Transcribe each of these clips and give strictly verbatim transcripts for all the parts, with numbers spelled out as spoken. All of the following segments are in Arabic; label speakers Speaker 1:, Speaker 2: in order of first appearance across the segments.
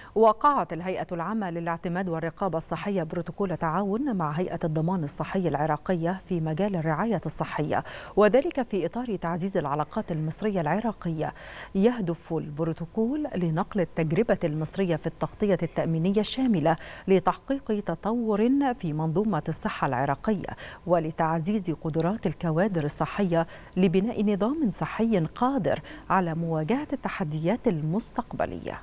Speaker 1: وقعت الهيئة العامة للاعتماد والرقابة الصحية بروتوكول تعاون مع هيئة الضمان الصحي العراقية في مجال الرعاية الصحية، وذلك في إطار تعزيز العلاقات المصرية العراقية. يهدف البروتوكول لنقل التجربة المصرية في التغطية التأمينية الشاملة لتحقيق تطور في منظومة الصحة العراقية، ولتعزيز قدرات الكوادر الصحية لبناء نظام صحي قادر على مواجهة التحديات المستقبلية.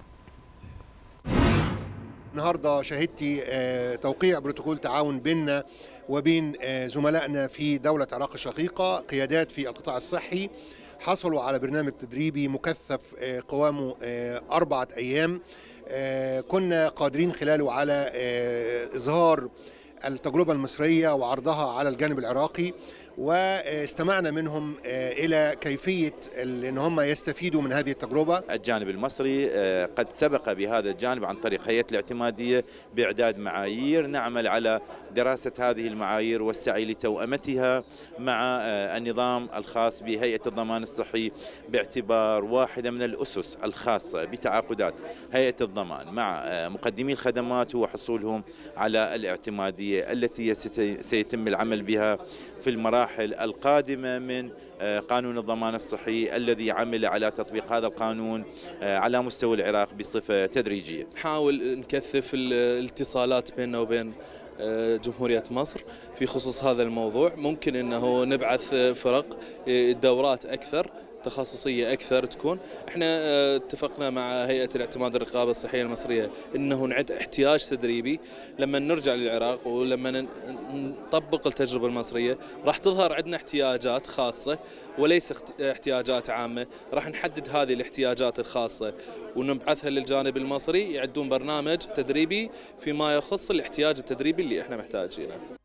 Speaker 2: النهارده شهدتي توقيع بروتوكول تعاون بيننا وبين زملائنا في دولة العراق الشقيقة، قيادات في القطاع الصحي حصلوا على برنامج تدريبي مكثف قوامه أربعة أيام، كنا قادرين خلاله على إظهار التجربة المصرية وعرضها على الجانب العراقي، واستمعنا منهم إلى كيفية أن هم يستفيدوا من هذه التجربة.
Speaker 3: الجانب المصري قد سبق بهذا الجانب عن طريق هيئة الاعتمادية بإعداد معايير، نعمل على دراسة هذه المعايير والسعي لتوأمتها مع النظام الخاص بهيئة الضمان الصحي، باعتبار واحدة من الأسس الخاصة بتعاقدات هيئة الضمان مع مقدمي الخدمات هو حصولهم على الاعتمادية التي سيتم العمل بها في المراحل القادمة من قانون الضمان الصحي الذي عمل على تطبيق هذا القانون على مستوى العراق بصفة تدريجية.
Speaker 4: نحاول نكثف الاتصالات بيننا وبين جمهورية مصر في خصوص هذا الموضوع. ممكن أنه نبعث فرق دورات أكثر تخصصية أكثر تكون. احنا اتفقنا مع هيئة الاعتماد والرقابة الصحية المصرية انه نعد احتياج تدريبي لما نرجع للعراق، ولما نطبق التجربة المصرية راح تظهر عندنا احتياجات خاصة وليس احتياجات عامة. راح نحدد هذه الاحتياجات الخاصة ونبعثها للجانب المصري يعدون برنامج تدريبي فيما يخص الاحتياج التدريبي اللي احنا محتاجينه.